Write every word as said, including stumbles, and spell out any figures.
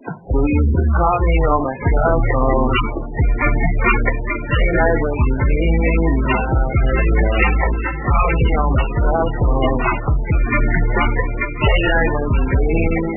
Who used to call me on my cell phone? Late night when you need me now. Call me on my cell phone. Late night when you need me.